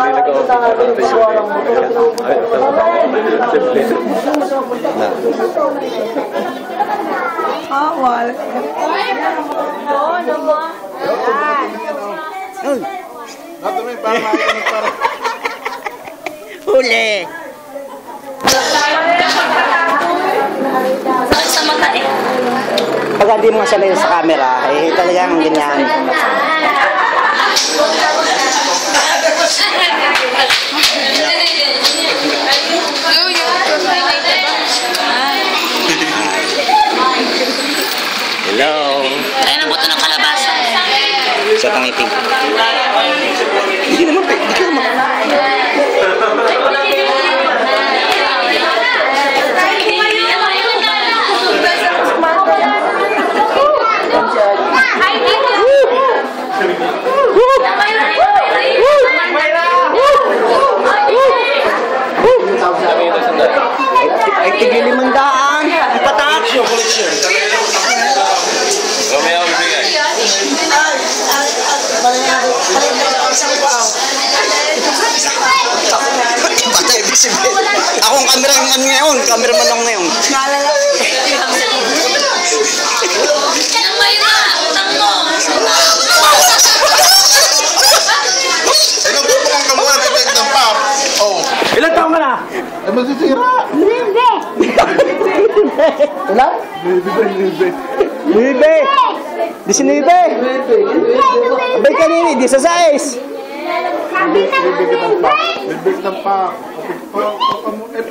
Awal. Huli. Sa mata eh. Pag hindi mo sanay sa camera, eh talagang ganyan. Hello. Ay, nabuto ng kalabasa. Sa tangiting. Hindi naman, hindi ka naman. Ay, tigil 500. Ipatak. Ako ang cameraman ngayon. Cameraman lang ngayon. Ang Mayra, utang mo. Ilang buto kang kamuha na bibig ng pop? Oh. Ilan taon ka na? Ay, masisira. Ilan? 9. 19. Abay kanini, 16. Bibig ng pop.